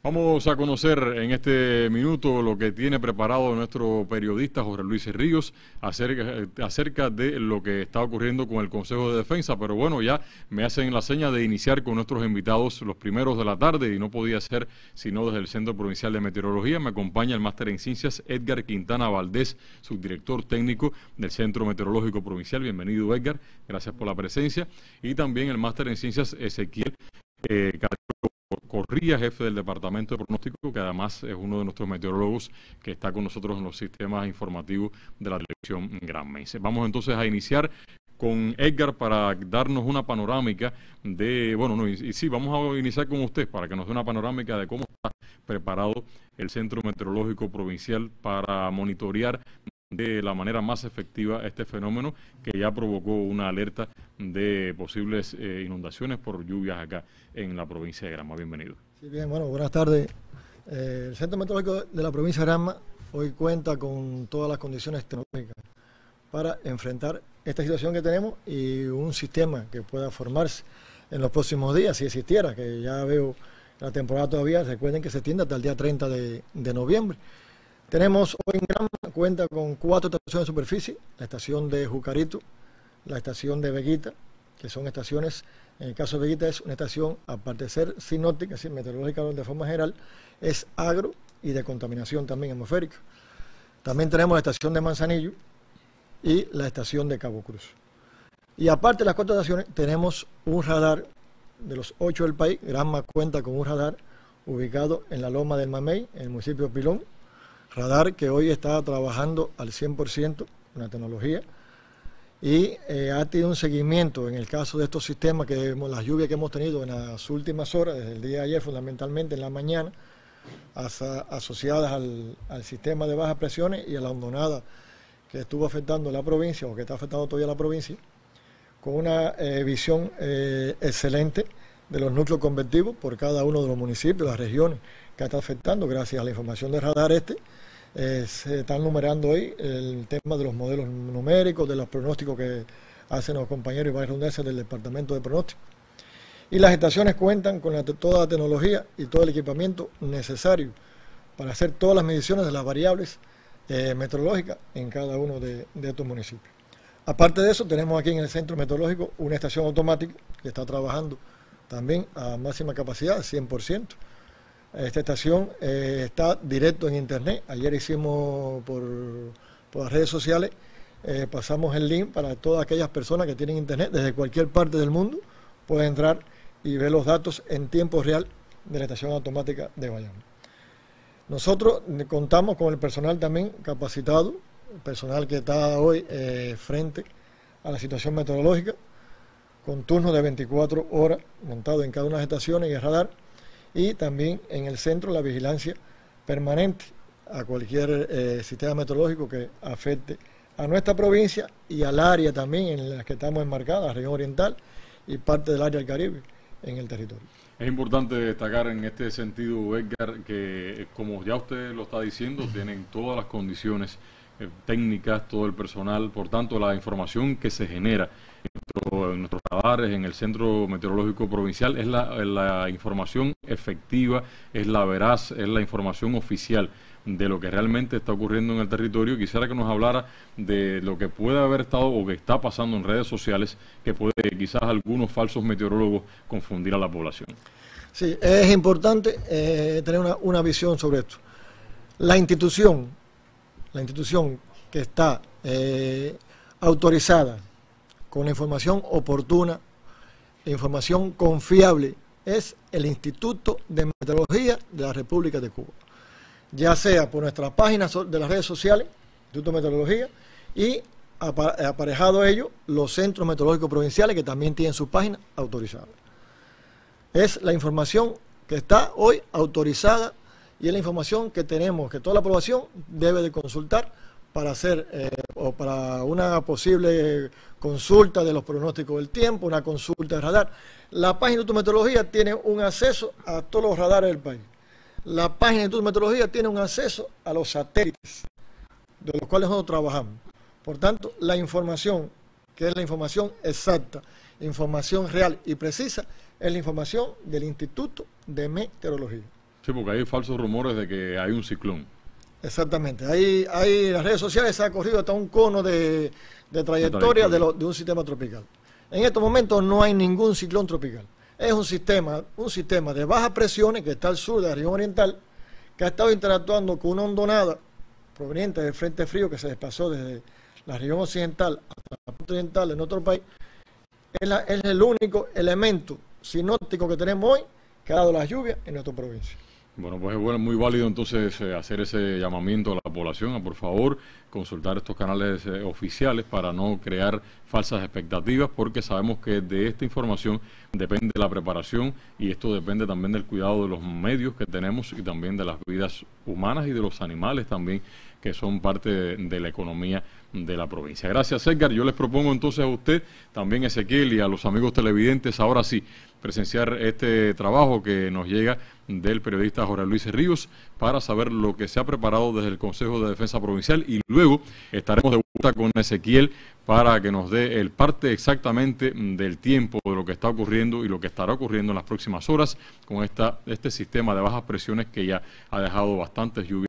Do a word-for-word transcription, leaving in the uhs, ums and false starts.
Vamos a conocer en este minuto lo que tiene preparado nuestro periodista Jorge Luis Ríos acerca, acerca de lo que está ocurriendo con el Consejo de Defensa. Pero bueno, ya me hacen la seña de iniciar con nuestros invitados los primeros de la tarde y no podía ser sino desde el Centro Provincial de Meteorología. Me acompaña el máster en Ciencias Edgar Quintana Valdés, subdirector técnico del Centro Meteorológico Provincial. Bienvenido, Edgar. Gracias por la presencia. Y también el máster en Ciencias Ezequiel eh, Corría, jefe del Departamento de Pronóstico, que además es uno de nuestros meteorólogos que está con nosotros en los sistemas informativos de la televisión granmense. Vamos entonces a iniciar con Edgar para darnos una panorámica de, bueno, no, y, y sí, vamos a iniciar con usted para que nos dé una panorámica de cómo está preparado el Centro Meteorológico Provincial para monitorear de la manera más efectiva este fenómeno que ya provocó una alerta de posibles eh, inundaciones por lluvias acá en la provincia de Granma. Bienvenido. Sí, bien, bueno, buenas tardes. Eh, el Centro Meteorológico de la provincia de Granma hoy cuenta con todas las condiciones tecnológicas para enfrentar esta situación que tenemos y un sistema que pueda formarse en los próximos días, si existiera, que ya veo la temporada todavía, recuerden que se extiende hasta el día treinta de, de noviembre. Tenemos hoy en Granma, cuenta con cuatro estaciones de superficie, la estación de Jucarito, la estación de Veguita, que son estaciones, en el caso de Veguita es una estación, aparte de ser sinóptica, es decir, meteorológica de forma general, es agro y de contaminación también atmosférica. También tenemos la estación de Manzanillo y la estación de Cabo Cruz. Y aparte de las cuatro estaciones, tenemos un radar de los ocho del país. Granma cuenta con un radar ubicado en la Loma del Mamey, en el municipio de Pilón. Radar que hoy está trabajando al cien por ciento con la tecnología y eh, ha tenido un seguimiento en el caso de estos sistemas, que las lluvias que hemos tenido en las últimas horas, desde el día de ayer fundamentalmente en la mañana, hasta asociadas al, al sistema de bajas presiones y a la hondonada que estuvo afectando la provincia o que está afectando todavía la provincia, con una eh, visión eh, excelente de los núcleos convertidos por cada uno de los municipios, las regiones que está afectando gracias a la información del radar este. Eh, se están numerando hoy el tema de los modelos numéricos, de los pronósticos que hacen los compañeros y varias redundancias del Departamento de Pronóstico. Y las estaciones cuentan con la, toda la tecnología y todo el equipamiento necesario para hacer todas las mediciones de las variables eh, meteorológicas en cada uno de, de estos municipios. Aparte de eso, tenemos aquí en el Centro Meteorológico una estación automática que está trabajando también a máxima capacidad, cien por ciento. Esta estación eh, está directo en internet. Ayer hicimos por, por las redes sociales, eh, pasamos el link para todas aquellas personas que tienen internet desde cualquier parte del mundo, pueden entrar y ver los datos en tiempo real de la estación automática de Bayamo. Nosotros contamos con el personal también capacitado, el personal que está hoy eh, frente a la situación meteorológica, con turnos de veinticuatro horas montado en cada una de las estaciones y el radar, y también en el centro la vigilancia permanente a cualquier eh, sistema meteorológico que afecte a nuestra provincia y al área también en la que estamos enmarcadas, la región oriental y parte del área del Caribe en el territorio. Es importante destacar en este sentido, Edgar, que como ya usted lo está diciendo, tienen todas las condiciones eh, técnicas, todo el personal, por tanto la información que se genera en nuestros radares, en el Centro Meteorológico Provincial, es la, la información efectiva, es la veraz, es la información oficial de lo que realmente está ocurriendo en el territorio. Quisiera que nos hablara de lo que puede haber estado o que está pasando en redes sociales, que puede quizás algunos falsos meteorólogos confundir a la población. Sí, es importante eh, tener una, una visión sobre esto. La institución, la institución que está eh, autorizada con información oportuna, información confiable, es el Instituto de Meteorología de la República de Cuba. Ya sea por nuestras páginas de las redes sociales, Instituto de Meteorología, y aparejado a ello, los centros meteorológicos provinciales que también tienen sus páginas autorizadas. Es la información que está hoy autorizada y es la información que tenemos, que toda la población debe de consultar para hacer eh, o para una posible consulta de los pronósticos del tiempo, una consulta de radar. La página de Instituto de Meteorología tiene un acceso a todos los radares del país. La página de Instituto de Meteorología tiene un acceso a los satélites de los cuales nosotros trabajamos. Por tanto, la información, que es la información exacta, información real y precisa, es la información del Instituto de Meteorología. Sí, porque hay falsos rumores de que hay un ciclón. Exactamente. Hay, hay en las redes sociales se ha corrido hasta un cono de, de trayectoria de, lo, de un sistema tropical. En estos momentos no hay ningún ciclón tropical. Es un sistema, un sistema de bajas presiones que está al sur de la región oriental, que ha estado interactuando con una hondonada proveniente del frente frío que se desplazó desde la región occidental hasta la parte oriental de nuestro país. Es, la, es el único elemento sinóptico que tenemos hoy que ha dado las lluvias en nuestra provincia. Bueno, pues es bueno, muy válido entonces eh, hacer ese llamamiento a la población a por favor consultar estos canales eh, oficiales para no crear falsas expectativas, porque sabemos que de esta información depende la preparación y esto depende también del cuidado de los medios que tenemos y también de las vidas humanas y de los animales también, que son parte de, de la economía de la provincia. Gracias, Edgar. Yo les propongo entonces a usted, también Ezequiel, y a los amigos televidentes, ahora sí, presenciar este trabajo que nos llega del periodista Jorge Luis Ríos para saber lo que se ha preparado desde el Consejo de Defensa Provincial, y luego estaremos de vuelta con Ezequiel para que nos dé el parte exactamente del tiempo de lo que está ocurriendo y lo que estará ocurriendo en las próximas horas con esta, este sistema de bajas presiones que ya ha dejado bastantes lluvias